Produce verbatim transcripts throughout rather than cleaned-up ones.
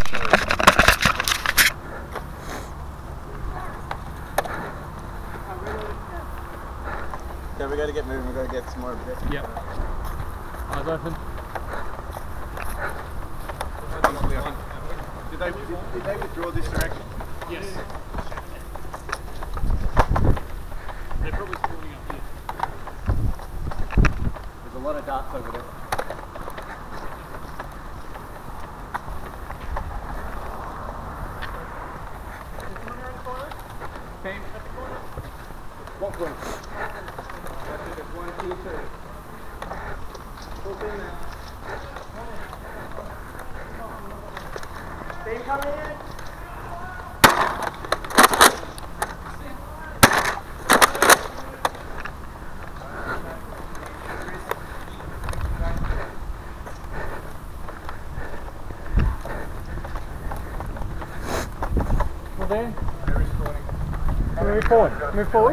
Okay, we gotta get moving, we gotta get some more objectives. Yep. Eyes open. Did they, did, did they withdraw this direction? Yes. They're probably spawning up here. There's a lot of darts over there. Team. What point? One, two, three. Full in now. Team coming in. Well there. Move forward. Move forward.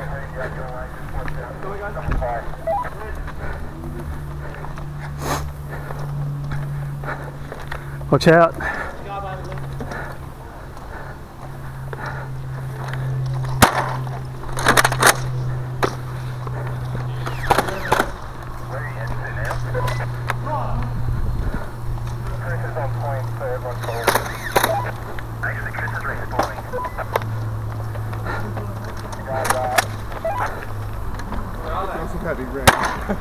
Watch out. That'd be great.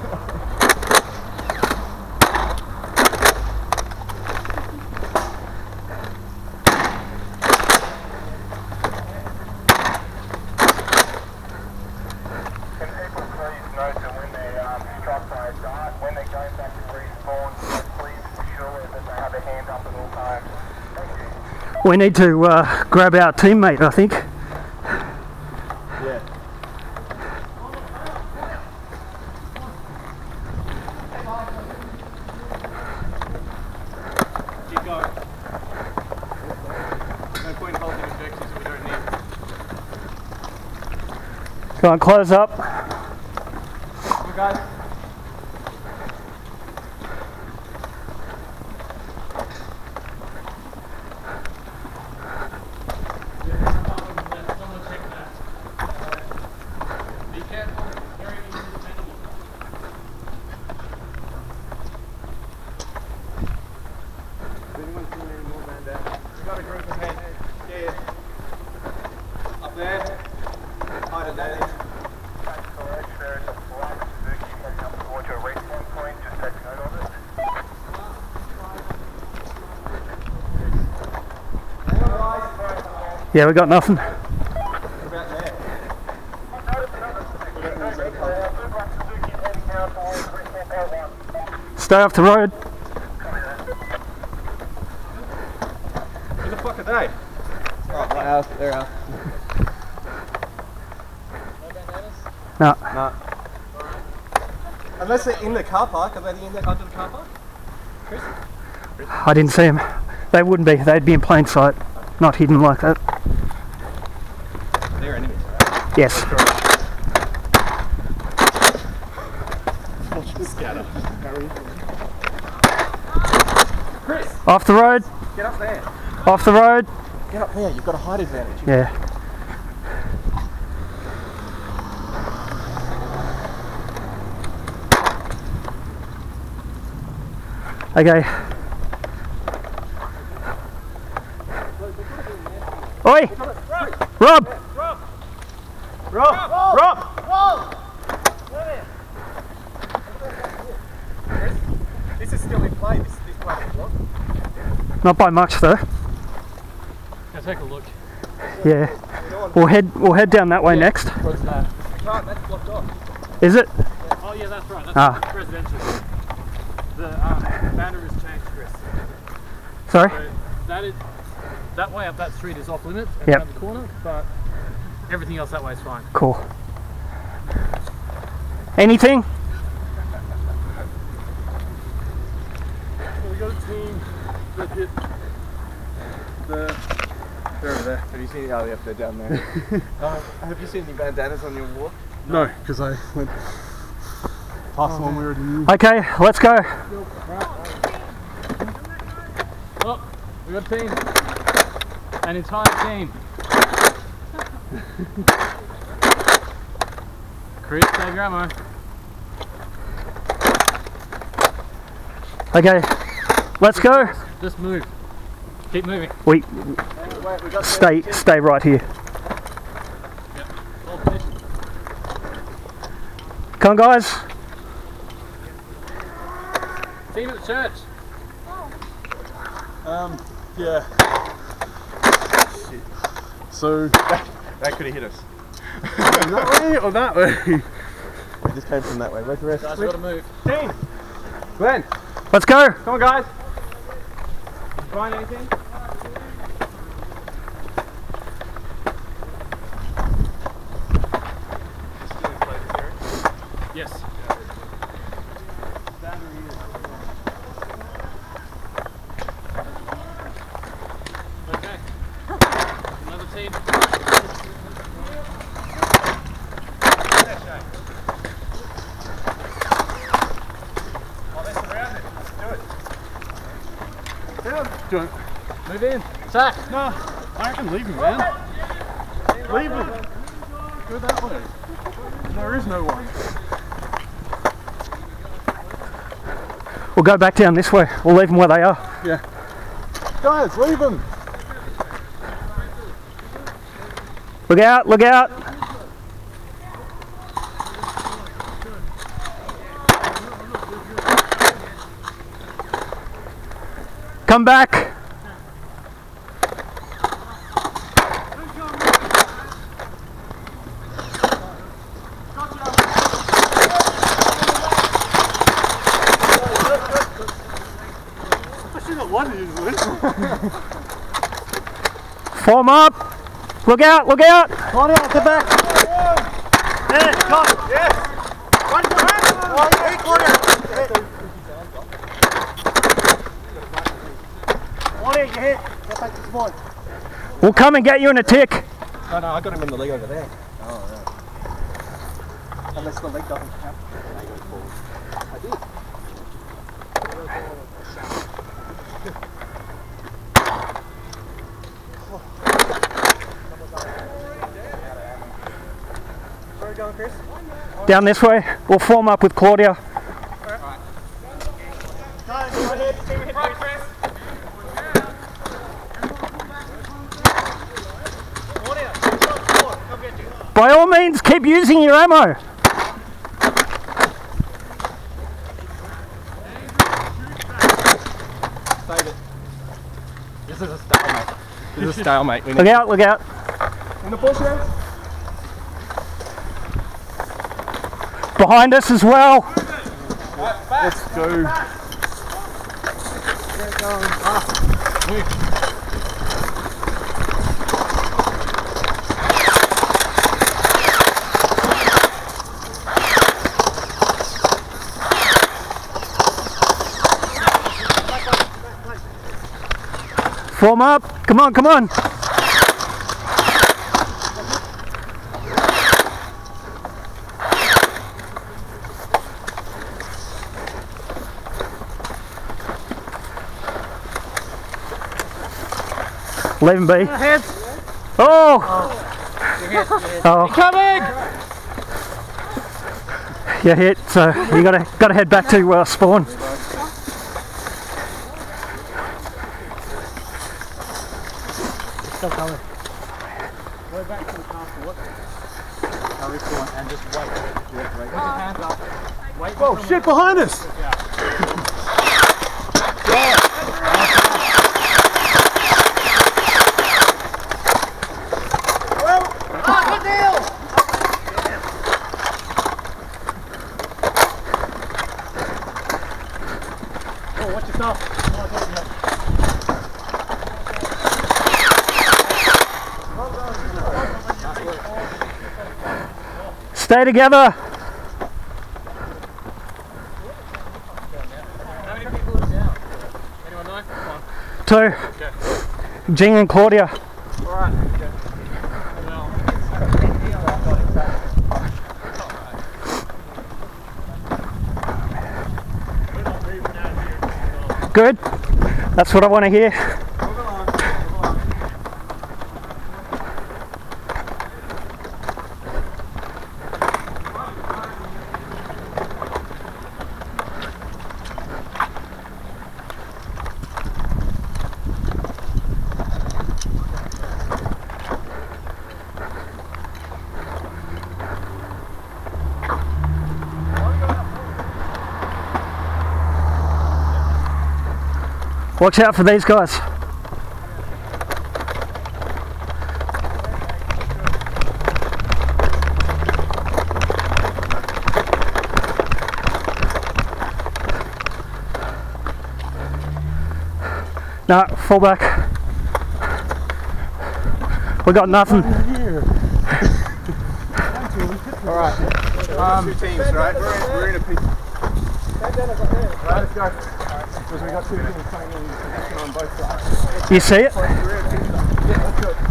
We need to uh, grab our teammate, I think. Yeah. Keep going. No point in holding objectives if we don't need. Go on, close up. You guys. Up there. Hide it there. Yeah, we got nothing. About there. Stay off the road. Who the fuck are they? Oh, my house. Their house. No. No. Unless they're in the car park, are they in the, under the car park? Chris? Chris? I didn't see them. They wouldn't be. They'd be in plain sight, not hidden like that. They're enemies, right? Yes. Watch them scatter. Chris! Off the road. Get up there. Off the road. Get up there. You've got a height advantage. Yeah. Okay. Oi! Rob! Rob! Rob! Rob! Chris, this is still in play. This, this part is blocked. Not by much though. Now take a look. Yeah. We'll head we'll head down that way next. What's that? Right, that's blocked off. Is it? Oh yeah, that's right. That's Ah. residential. The um, banner has changed, Chris. Sorry? So that is that way up that street is off limits and Yep. around the corner, but everything else that way is fine. Cool. Anything? Well, we got a team that hit the. They're over there. Have you seen? Oh, yep, they're down there. um, have you seen any bandanas on your wall? No, because I went past the one we already knew. Okay, let's go. Oh, we got a team. An entire team. Chris, save your ammo. Okay, let's go. Just move. Keep moving. We Wait, we got stay stay right here. Yep. Hold position. Come on, guys. Team at the church. Um, yeah. Shit. So, That could have hit us. that way or that way? It just came from that way. Where's the rest? Guys, we've got to move. Team! Glenn! Let's go. Come on, guys! Find anything? Yes. Okay. Another team. Do it. Move in. Sack. No, I reckon leave him, man. Leave him. Go that way. There is no one. We'll go back down this way. We'll leave them where they are. Yeah. Guys, leave him. Look out, look out. Come back. Form up. Look out, look out. Claudia, get back. Yes! One behind! Oh, yeah, hey, corner! One in, you hit. Go back to spawn. We'll come and get you in a tick. No, no, I got him in the leg over there. Oh, right. Unless the leg doesn't count. I go forward. I did. Where are we going, Chris? Down this way. We'll form up with Claudia. By all means, keep using your ammo. Save it. This is a stalemate. This is a stalemate. We Look out, look out. in the bushes. Behind us as well. Let's go. Form up. Come on, come on. Leave him be. Oh! Oh. Coming! You hit, so you gotta gotta head back to uh, spawn. Still coming. Go back to the castle. Look. Hurry spawn and just wait. Yeah, wait. Put your hands up. Wait. Oh shit, behind us! Oh, watch yourself. Stay together. How many people are down? Anyone know? One. Two. Okay. Jing and Claudia. Alright. Okay. Good. That's what I want to hear. Watch out for these guys. No, fall back. We got nothing. Alright. Um, two teams, right? We're in, we're in a piece. Right, let's go. Because we got two teams playing in position on both sides. You see it? We're in a piece. Yeah, let's do it.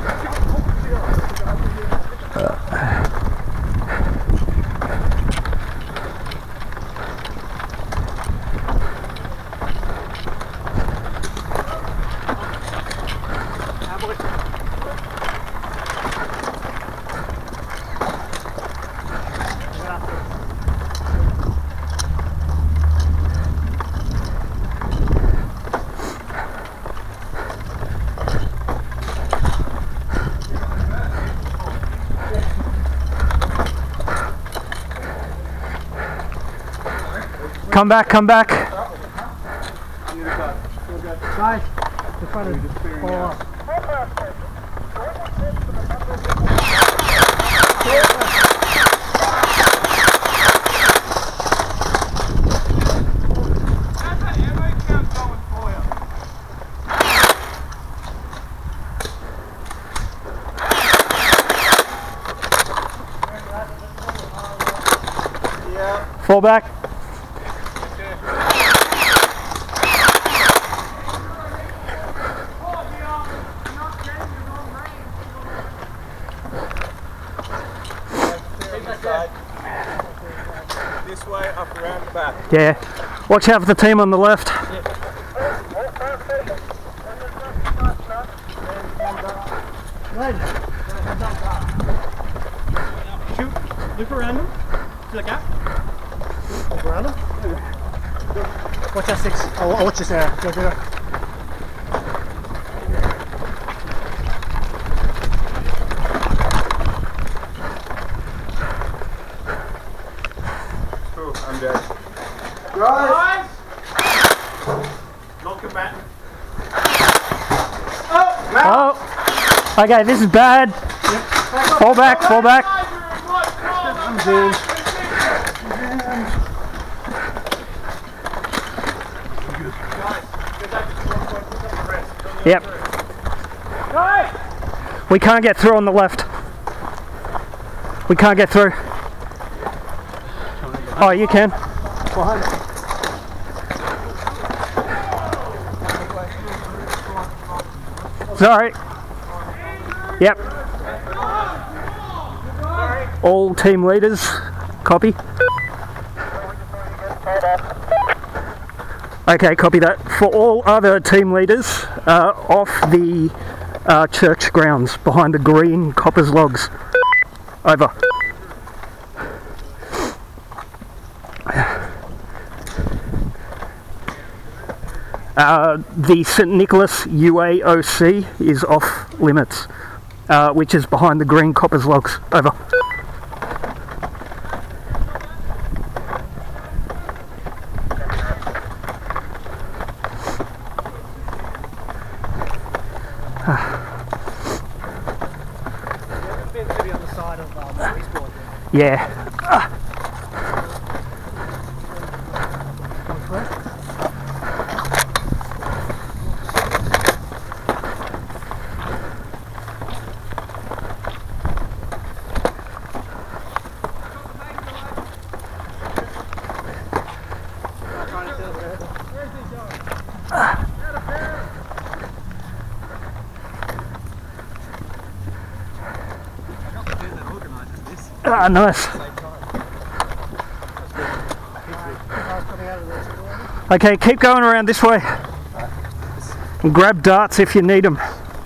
Come back, come back. Guys, just trying to follow up. Fall back. This way, up around the back. Yeah. Watch out for the team on the left. Shoot, loop around them to the gap. Loop around them. Watch that six. Oh, oh watch this area. Go, go, go. I'm dead. Guys! Not combatant. Oh! Matt. Oh! Okay, this is bad. Fall back, fall back. I'm dead. Yep. We can't get through on the left. We can't get through. Oh, you can. Sorry. Yep. All team leaders, copy. Okay, copy that. For all other team leaders, uh, off the uh, church grounds, behind the green Coppers logs. Over. Uh, the Saint Nicholas U A O C is off limits, uh, which is behind the green Coppers logs. Over. Yeah. Ah. Ah, nice. Okay, keep going around this way. And grab darts if you need them.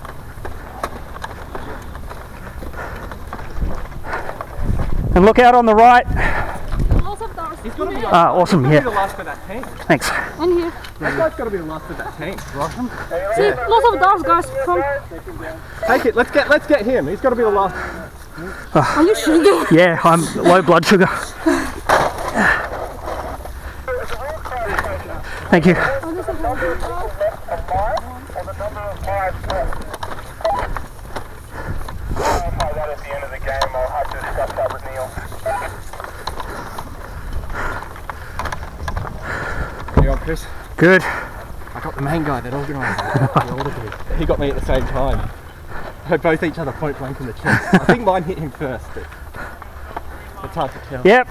And look out on the right. Lots of darts. He's got to be Ah, awesome, the yeah. last for that team. Thanks. And here. That guy's got to be the last for that team. See, lots of darts, guys. Come. Take it. Let's get. Let's get him. He's got to be the last. Are you sure? Yeah, I'm low blood sugar. Thank you. Oh, this is that at the end of the game, I'll have to discuss that with Neil. You on, Chris? Good. I got the main guy that organised it, the older dude. He got me at the same time. We had both each other point blank in the chest. I think mine hit him first, but it's hard to tell. Yep.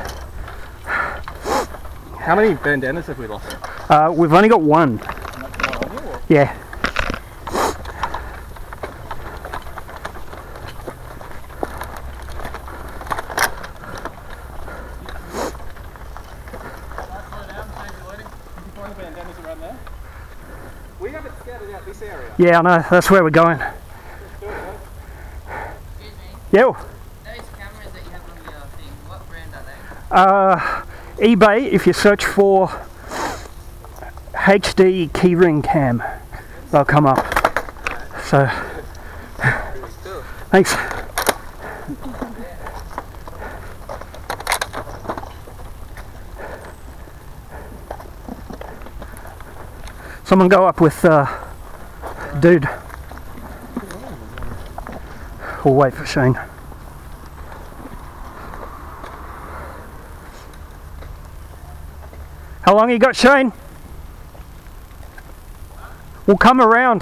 How many bandanas have we lost? Uh, we've only got one. Yeah. We haven't scouted out this area. Yeah, I know. That's where we're going. Excuse me. Yeah. Those cameras that you have on your thing, what brand are they? Uh, eBay. If you search for H D keyring cam, they'll come up. So, thanks. Someone go up with uh, dude. We'll wait for Shane. How long you got, Shane? We'll come around.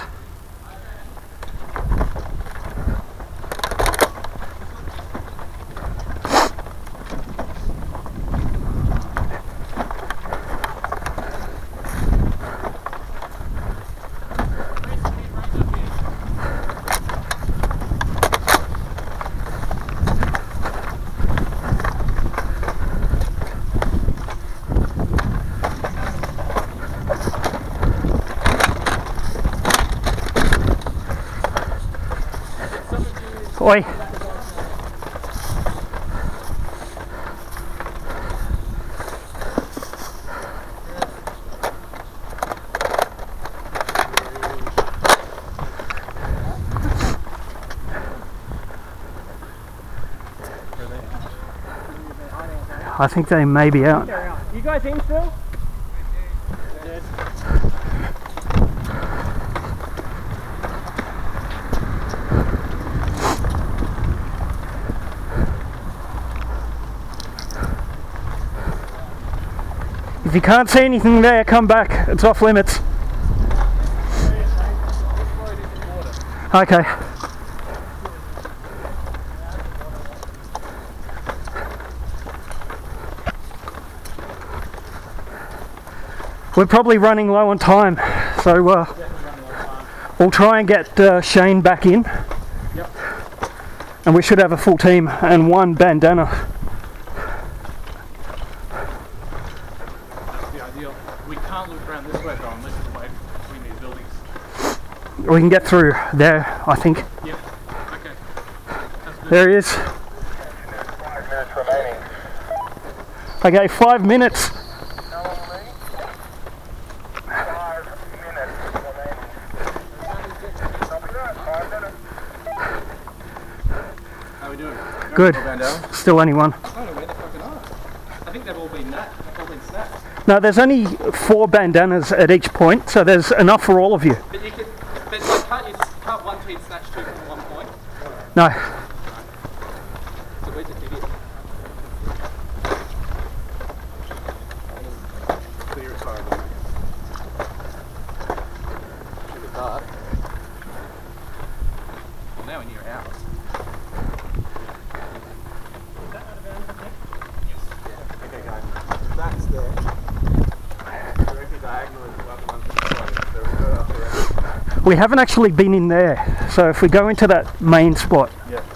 Oi. I think they may be out. You guys in still? If you can't see anything there, come back. It's off limits. Okay. We're probably running low on time, so uh, we'll try and get uh, Shane back in. Yep. And we should have a full team and one bandana. We can't loop around this way though unless it's way between these buildings. We can get through there, I think. Yep. Okay. That's good. There he is. Five minutes remaining. Okay, five minutes. How long remaining? Five minutes remaining. Copy that, five minutes. How are we doing? Good. Bandana? Still only one. I don't know where the fucking are. I think they've all been nat. They've all been snapped. No, there's only four bandanas at each point, so there's enough for all of you. But you can, but like, can't you, can't one team snatch two from one point? No. So where's the idiot? Clear as far as I know. It's dark. Well, now when you're out. Okay, guys. That's there. Directly diagonal is about the one from the side. So we'll go up there. We haven't actually been in there, so if we go into that main spot, Yeah.